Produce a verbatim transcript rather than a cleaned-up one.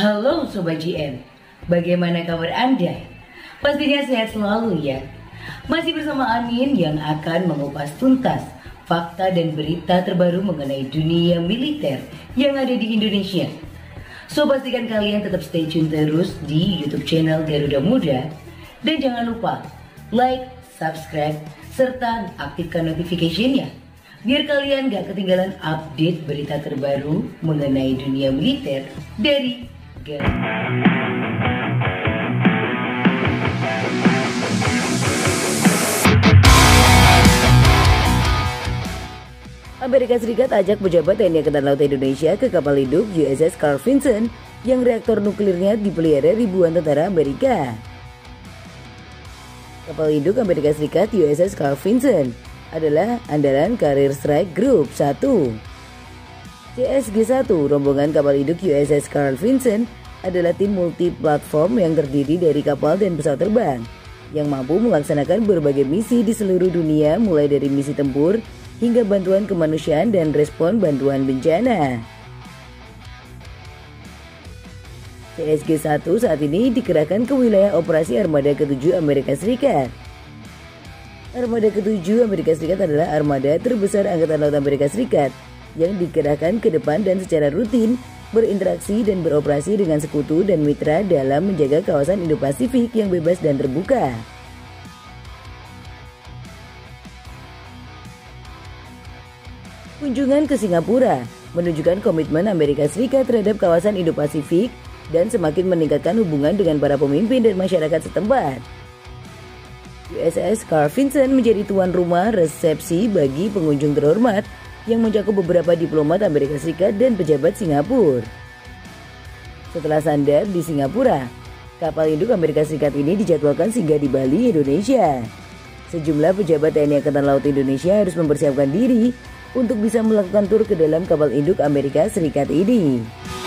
Halo Sobat G M, bagaimana kabar Anda? Pastinya sehat selalu ya. Masih bersama Anin yang akan mengupas tuntas fakta dan berita terbaru mengenai dunia militer yang ada di Indonesia. So pastikan kalian tetap stay tune terus di YouTube channel Garuda Muda. Dan jangan lupa like, subscribe, serta aktifkan notification-nya biar kalian gak ketinggalan update berita terbaru mengenai dunia militer dari Garuda. Amerika Serikat ajak pejabat T N I Angkatan Laut Indonesia ke kapal induk U S S Carl Vinson yang reaktor nuklirnya dipelihara ribuan tentara Amerika. Kapal induk Amerika Serikat U S S Carl Vinson adalah andalan Carrier Strike Group satu. C S G satu, rombongan kapal induk U S S Carl Vinson, adalah tim multi-platform yang terdiri dari kapal dan pesawat terbang yang mampu melaksanakan berbagai misi di seluruh dunia, mulai dari misi tempur hingga bantuan kemanusiaan dan respon bantuan bencana. C S G satu saat ini dikerahkan ke wilayah operasi Armada ketujuh Amerika Serikat. Armada ketujuh Amerika Serikat adalah armada terbesar Angkatan Laut Amerika Serikat yang dikerahkan ke depan dan secara rutin berinteraksi dan beroperasi dengan sekutu dan mitra dalam menjaga kawasan Indo-Pasifik yang bebas dan terbuka. Kunjungan ke Singapura menunjukkan komitmen Amerika Serikat terhadap kawasan Indo-Pasifik dan semakin meningkatkan hubungan dengan para pemimpin dan masyarakat setempat. U S S Carl Vinson menjadi tuan rumah resepsi bagi pengunjung terhormat yang mencakup beberapa diplomat Amerika Serikat dan pejabat Singapura. Setelah sandar di Singapura, kapal induk Amerika Serikat ini dijadwalkan singgah di Bali, Indonesia. Sejumlah pejabat T N I Angkatan Laut Indonesia harus mempersiapkan diri untuk bisa melakukan tur ke dalam kapal induk Amerika Serikat ini.